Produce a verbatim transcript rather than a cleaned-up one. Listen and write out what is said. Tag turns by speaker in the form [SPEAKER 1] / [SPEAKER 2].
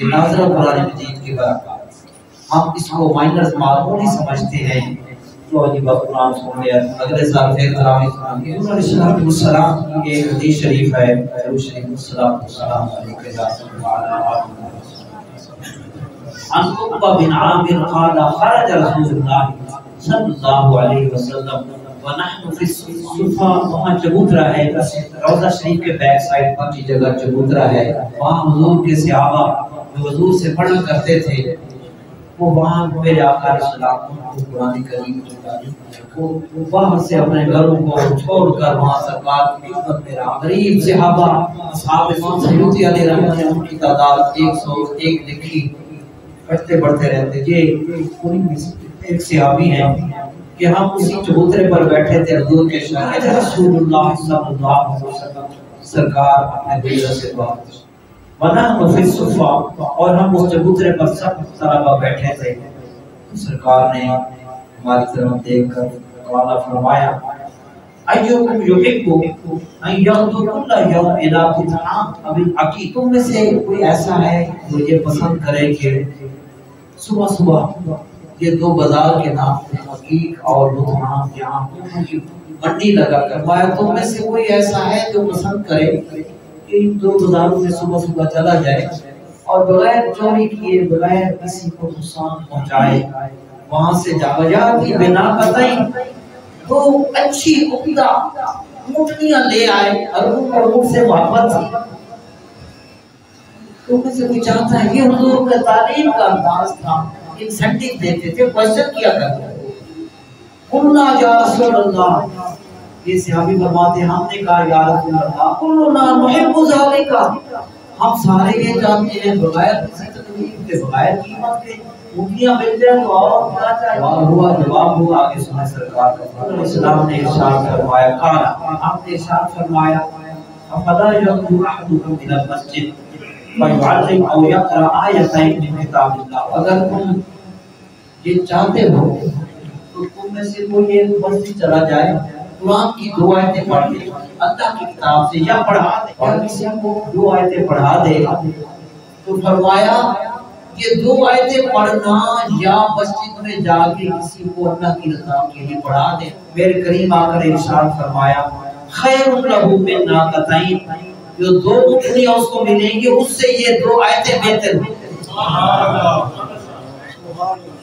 [SPEAKER 1] کہ ناظرہ قرآن مجید کی برکات، ہم اس کو مائنر معمولی سمجھتے ہیں۔ تو عجیب قرآن سن لیا، اگلے سال پھر تراویح سنیں گے۔ انہوں نے صلاۃ السلام کی ایک حدیث شریف ہے، درود شریف صلاۃ السلام علیہ وسلم۔ عن عقبہ بن عامر قال خرج رسول اللہ صلی اللہ علیہ وسلم ونحن فی الصفا، وہاں چبوترا ہے روضہ شریف کے بیک سائڈ پر کی جگہ چبوترا ہے، وہاں حضور کے صحابہ جو حضور سے پڑھا کرتے تھے وہ وہاں میرے آقا علیہ السلام کو قرآن کریم وہ وہاں سے اپنے گھروں کو چھوڑ کر وہاں سرکار کی خدمت میں رہا۔ غریب صحابہ اصحاب امام سیوطی علیہ رحمۃ نے ان کی تعداد ایک سو ایک لکھی، بڑھتے بڑھتے رہتے۔ یہ ایک صحابی ہیں کہ ہم اسی چبوترے پر بیٹھے تھے، حضور کے شاہد رسول اللہ صلی اللہ علیہ وسلم سرکار اپنے دل سے بات ونحن فی الصفا، اور ہم اس چبوترے پر سب طلبہ بیٹھے تھے۔ سرکار نے ہماری طرف دیکھ کر قال فرمایا ایوکم یحب ان یغدو کل یوم الی بطعام ابی العقیق، تم میں سے کوئی ایسا ہے جو یہ پسند کرے کہ صبح صبح یہ دو بازار کے نام عقیق اور بطعام یہاں منڈی لگا کروایا، تم میں سے کوئی ایسا ہے جو پسند کرے کہ ان دو بازاروں میں صبح صبح چلا جائے اور بغیر چوری کیے بغیر کسی کو نقصان پہنچائے وہاں سے جا بجا کی بنا قطعی تو اچھی عمدہ اونٹنیاں لے آئے اور ان کو اونٹ سے محبت تھی۔ تو میں سے کوئی چاہتا ہے، یہ حضور کا تعلیم کا انداز تھا، انسینٹیو دیتے تھے، کوشچن کیا کرتے تھے۔ قلنا یا رسول اللہ، یہ صحابی فرماتے ہم نے کہا یا رسول اللہ قلنا نحب ذالک، ہم سارے یہ جانتے ہیں بغیر کسی تکلیف کے بغیر قیمت کے اونٹیاں مل جائیں تو اور کیا چاہیے۔ ہوا جواب ہوا آگے سنیں سرکار کا اسلام نے ارشاد فرمایا، قال آپ نے ارشاد فرمایا فلا يخرج احدكم الى المسجد فيعلم او يقرا آیتین من کتاب اللہ، اگر تم یہ چاہتے ہو تو تم میں سے کوئی ایک مسجد چلا جائے قرآن کی دو آیتیں پڑھ دے اللہ کی کتاب سے یا پڑھا دے اور کسی کو دو آیتیں پڑھا دے، تو فرمایا یہ دو آیتیں پڑھنا یا مسجد میں جا کے کسی کو اللہ کی رضا کے لیے پڑھا دے، میرے کریم آ کر ارشاد فرمایا خیر لہ من ناقتین، جو دو اونٹنیاں اس کو ملیں گی اس سے یہ دو آیتیں بہتر ہیں۔ سبحان اللہ۔